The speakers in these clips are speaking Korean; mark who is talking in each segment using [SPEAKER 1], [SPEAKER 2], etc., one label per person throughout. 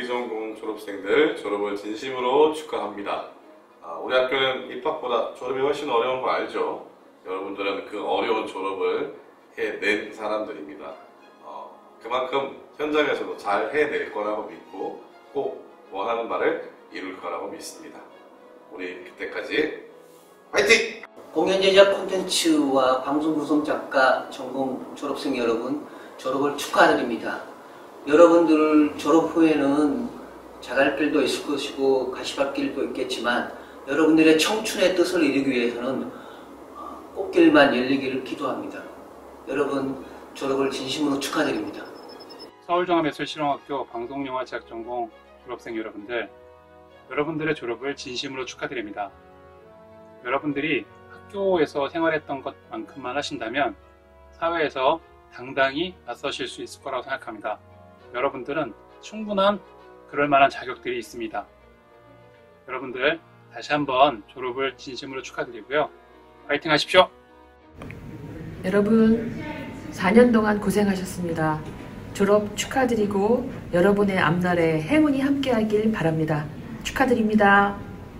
[SPEAKER 1] 전공 졸업생들 졸업을 진심으로 축하합니다. 우리 학교는 입학보다 졸업이 훨씬 어려운 거 알죠? 여러분들은 그 어려운 졸업을 해낸 사람들입니다. 그만큼 현장에서도 잘 해낼 거라고 믿고 꼭 원하는 바를 이룰 거라고 믿습니다. 우리 그때까지 화이팅!
[SPEAKER 2] 공연 제작 콘텐츠와 방송 구성 작가 전공 졸업생 여러분 졸업을 축하드립니다. 여러분들 졸업 후에는 자갈 길도 있을 것이고 가시밭길도 있겠지만 여러분들의 청춘의 뜻을 이루기 위해서는 꽃길만 열리기를 기도합니다. 여러분 졸업을 진심으로 축하드립니다.
[SPEAKER 3] 서울종합예술실용학교 방송영화 제작 전공 졸업생 여러분들, 여러분들의 졸업을 진심으로 축하드립니다. 여러분들이 학교에서 생활했던 것만큼만 하신다면 사회에서 당당히 맞서실 수 있을 거라고 생각합니다. 여러분들은 충분한 그럴 만한 자격들이 있습니다. 여러분들 다시 한번 졸업을 진심으로 축하드리고요. 파이팅 하십시오.
[SPEAKER 4] 여러분 4년 동안 고생하셨습니다. 졸업 축하드리고 여러분의 앞날에 행운이 함께하길 바랍니다. 축하드립니다.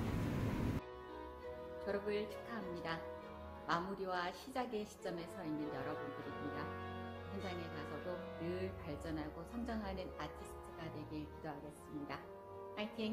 [SPEAKER 5] 졸업을 축하합니다. 마무리와 시작의 시점에 서 있는 여러분들입니다. 현장에 가서도 늘 발전하고 성장하는 아티스트가 되길 기도하겠습니다. 파이팅!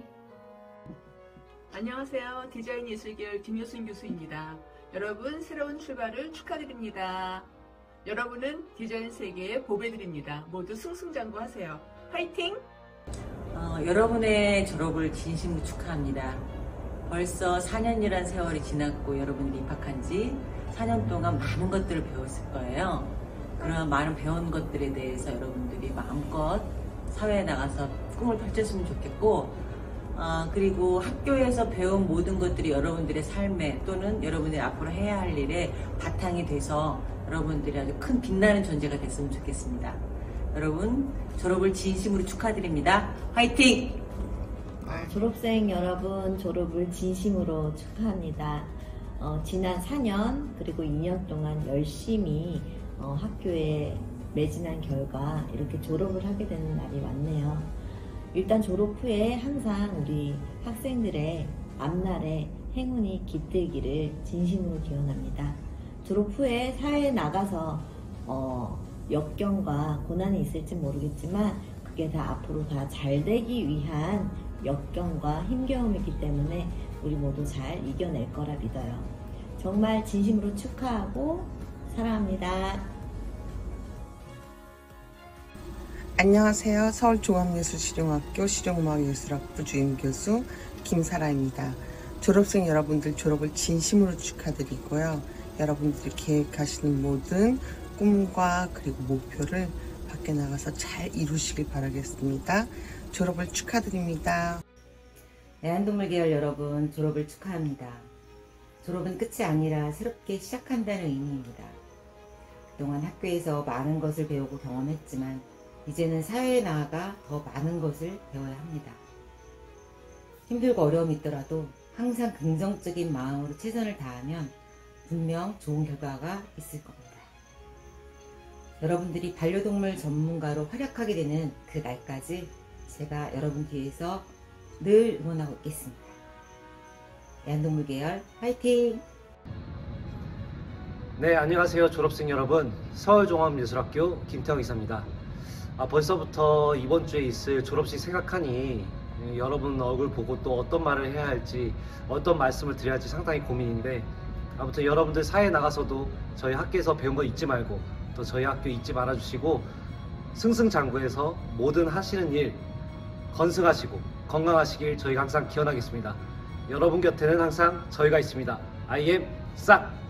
[SPEAKER 6] 안녕하세요. 디자인 예술계열 김효순 교수입니다. 여러분 새로운 출발을 축하드립니다. 여러분은 디자인 세계의 보배들입니다. 모두 승승장구하세요. 파이팅!
[SPEAKER 7] 여러분의 졸업을 진심으로 축하합니다. 벌써 4년이란 세월이 지났고 여러분들이 입학한 지 4년 동안 많은 것들을 배웠을 거예요. 그런 많은 배운 것들에 대해서 여러분들이 마음껏 사회에 나가서 꿈을 펼쳤으면 좋겠고, 그리고 학교에서 배운 모든 것들이 여러분들의 삶에 또는 여러분들이 앞으로 해야 할 일에 바탕이 돼서 여러분들이 아주 큰 빛나는 존재가 됐으면 좋겠습니다. 여러분 졸업을 진심으로 축하드립니다. 화이팅!
[SPEAKER 8] 졸업생 여러분 졸업을 진심으로 축하합니다. 지난 4년 그리고 2년 동안 열심히 학교에 매진한 결과 이렇게 졸업을 하게 되는 날이 왔네요. 일단 졸업 후에 항상 우리 학생들의 앞날에 행운이 깃들기를 진심으로 기원합니다. 졸업 후에 사회에 나가서 역경과 고난이 있을지 모르겠지만 그게 다 앞으로 다 잘 되기 위한 역경과 힘겨움이기 때문에 우리 모두 잘 이겨낼 거라 믿어요. 정말 진심으로 축하하고 사랑합니다.
[SPEAKER 9] 안녕하세요. 서울종합예술실용학교 실용음악예술학부 주임교수 김사라입니다. 졸업생 여러분들 졸업을 진심으로 축하드리고요. 여러분들이 계획하시는 모든 꿈과 그리고 목표를 밖에 나가서 잘 이루시길 바라겠습니다. 졸업을 축하드립니다.
[SPEAKER 10] 애완동물 계열 여러분 졸업을 축하합니다. 졸업은 끝이 아니라 새롭게 시작한다는 의미입니다. 그동안 학교에서 많은 것을 배우고 경험했지만 이제는 사회에 나아가 더 많은 것을 배워야 합니다. 힘들고 어려움이 있더라도 항상 긍정적인 마음으로 최선을 다하면 분명 좋은 결과가 있을 겁니다. 여러분들이 반려동물 전문가로 활약하게 되는 그 날까지 제가 여러분 뒤에서 늘 응원하고 있겠습니다. 애완동물 계열 화이팅!
[SPEAKER 11] 네, 안녕하세요 졸업생 여러분. 서울종합예술학교 김태형 이사입니다. 벌써부터 이번 주에 있을 졸업식 생각하니 여러분 얼굴 보고 또 어떤 말을 해야 할지 어떤 말씀을 드려야 할지 상당히 고민인데, 아무튼 여러분들 사회에 나가서도 저희 학교에서 배운 거 잊지 말고 또 저희 학교 잊지 말아주시고 승승장구해서 모든 하시는 일 건승하시고 건강하시길 저희가 항상 기원하겠습니다. 여러분 곁에는 항상 저희가 있습니다. I am 싹!